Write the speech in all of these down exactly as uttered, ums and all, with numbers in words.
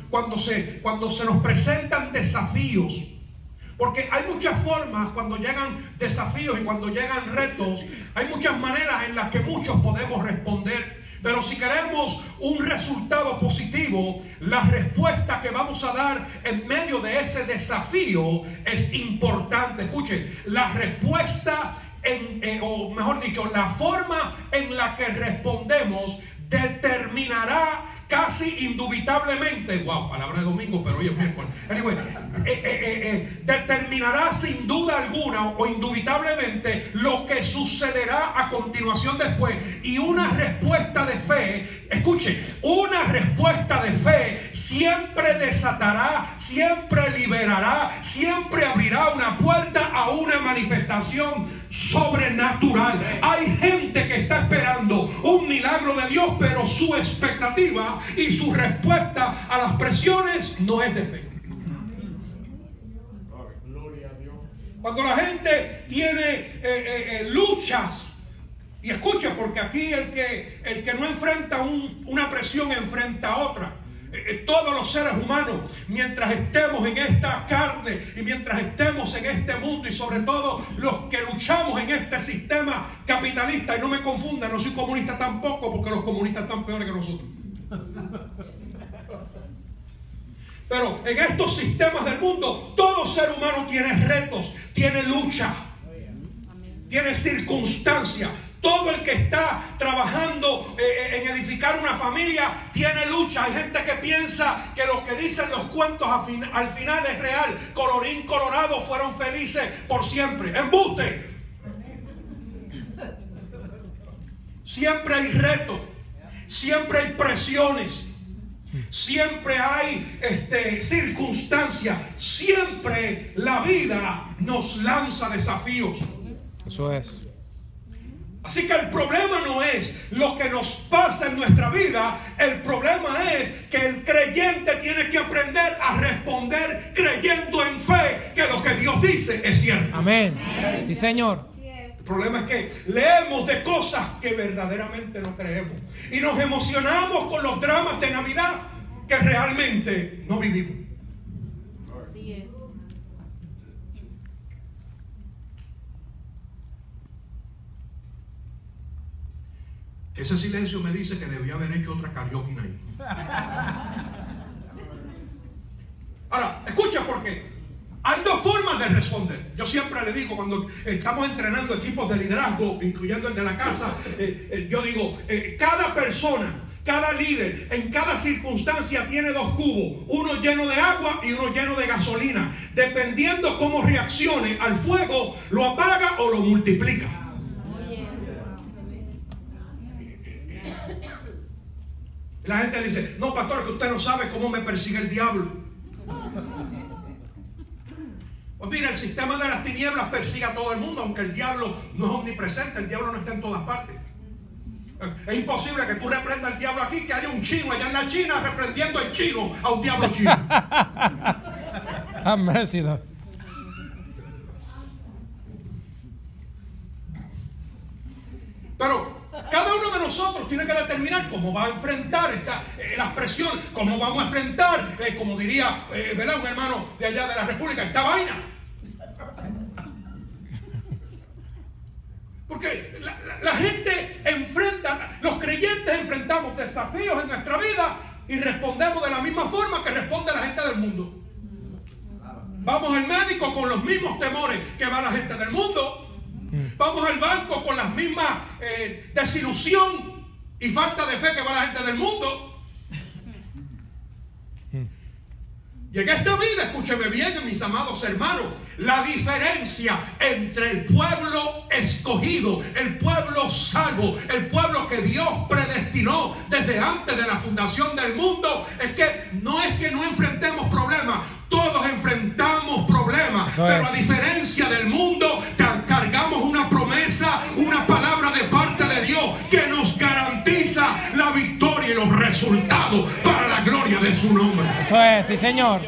cuando se, cuando se nos presentan desafíos. Porque hay muchas formas cuando llegan desafíos y cuando llegan retos. Hay muchas maneras en las que muchos podemos responder. Pero si queremos un resultado positivo, la respuesta que vamos a dar en medio de ese desafío es importante. Escuche, la respuesta, en, eh, o mejor dicho, la forma en la que respondemos determinará casi indubitablemente, wow, palabra de domingo, pero hoy es miércoles. Anyway, eh, eh, eh, eh, determinará sin duda alguna o indubitablemente lo que sucederá a continuación después. Y una respuesta de fe, escuche, una respuesta de fe siempre desatará, siempre liberará, siempre abrirá una puerta a una manifestación sobrenatural. Hay gente que está esperando un milagro de Dios, pero su expectativa y su respuesta a las presiones no es de fe. Cuando la gente tiene eh, eh, eh, luchas, y escucha, porque aquí el que, el que no enfrenta un, una presión enfrenta otra. Eh, todos los seres humanos, mientras estemos en esta carne y mientras estemos en este mundo, y sobre todo los que luchamos en este sistema capitalista, y no me confundan, no soy comunista tampoco, porque los comunistas están peores que nosotros. Pero en estos sistemas del mundo, todo ser humano tiene retos, tiene lucha, tiene circunstancias. Todo el que está trabajando eh, en edificar una familia tiene lucha. Hay gente que piensa que lo que dicen los cuentos al, fin, al final es real. Colorín colorado, fueron felices por siempre. ¡Embuste! Siempre hay retos, siempre hay presiones, siempre hay este, circunstancias. Siempre la vida nos lanza desafíos. Eso es. Así que el problema no es lo que nos pasa en nuestra vida. El problema es que el creyente tiene que aprender a responder creyendo en fe que lo que Dios dice es cierto. Amén. Sí, Señor. El problema es que leemos de cosas que verdaderamente no creemos y nos emocionamos con los dramas de Navidad que realmente no vivimos. Así es. Ese silencio me dice que debía haber hecho otra karaoke ahí. Ahora, escucha, porque hay dos formas de responder. Yo siempre le digo, cuando estamos entrenando equipos de liderazgo, incluyendo el de la casa, eh, eh, yo digo, eh, cada persona, cada líder, en cada circunstancia tiene dos cubos, uno lleno de agua y uno lleno de gasolina. Dependiendo cómo reaccione al fuego, lo apaga o lo multiplica. La gente dice, no, pastor, que usted no sabe cómo me persigue el diablo. Pues mira, el sistema de las tinieblas persigue a todo el mundo, aunque el diablo no es omnipresente, el diablo no está en todas partes. Es imposible que tú reprendas al diablo aquí, que haya un chino allá en la China reprendiendo al chino a un diablo chino. Have mercy, Lord. Pero cada uno de nosotros tiene que determinar cómo va a enfrentar esta, eh, las presiones, cómo vamos a enfrentar, eh, como diría eh, ¿verdad? Un hermano de allá de la República, esta vaina. Porque la, la, la gente enfrenta, los creyentes enfrentamos desafíos en nuestra vida y respondemos de la misma forma que responde la gente del mundo. Vamos al médico con los mismos temores que va la gente del mundo. Vamos al banco con las mismas eh, desilusión y falta de fe que va la gente del mundo. Y en esta vida, escúcheme bien, mis amados hermanos, la diferencia entre el pueblo escogido, el pueblo salvo, el pueblo que Dios predestinó desde antes de la fundación del mundo, es que no es que no enfrentemos problemas, todos enfrentamos problemas, Eso pero es. a diferencia del mundo, cargamos una promesa, una palabra de parte de Dios que nos garantiza la victoria y los resultados para la gloria de su nombre. Eso es, sí, Señor.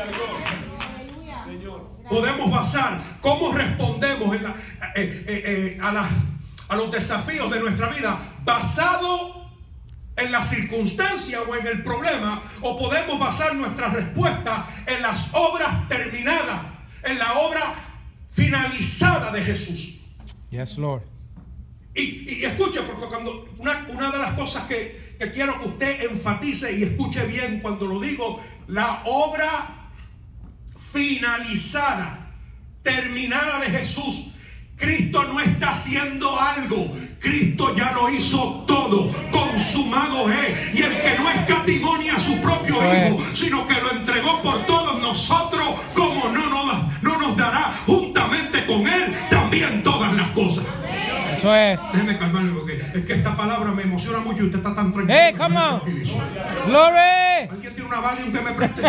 Podemos basar cómo respondemos en la, eh, eh, eh, a, la, a los desafíos de nuestra vida basado en la circunstancia o en el problema, o podemos basar nuestra respuesta en las obras terminadas, en la obra finalizada de Jesús. Yes, Lord. Y, y escuche, porque cuando una, una de las cosas que, que quiero que usted enfatice y escuche bien cuando lo digo, la obra finalizada, terminada de Jesús. Cristo no está haciendo algo, Cristo ya lo hizo todo, consumado es. Y el que no escatimó a su propio Eso Hijo, es. sino que lo entregó por todos nosotros, como no nos, no nos dará juntamente con Él también todas las cosas. Eso es. Déjeme calmarme porque es que esta palabra me emociona mucho y usted está tan tranquilo. Hey, come on. Glory. ¿Alguien tiene una Valium que me preste?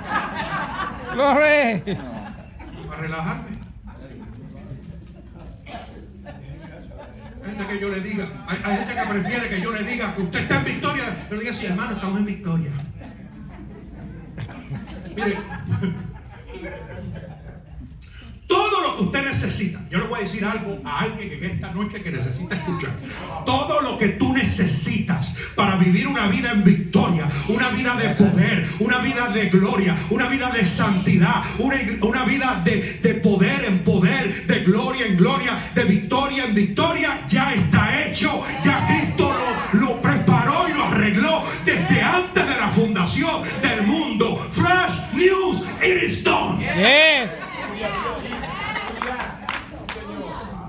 Glory. Para relajarme. Hay gente que yo le diga, hay, hay gente que prefiere que yo le diga que usted está en victoria. Yo le diga, sí, hermano, estamos en victoria. Mire, todo lo que usted necesita, yo le voy a decir algo a alguien que en esta noche que necesita escuchar. Todo lo que tú necesitas para vivir una vida en victoria, una vida de poder, una vida de gloria, una vida de santidad, una, una vida de, de poder en poder, de gloria en gloria, de victoria en victoria, ya está hecho. Ya Cristo lo, lo preparó y lo arregló desde antes de la fundación del mundo. Flash news, it is done. Yeah.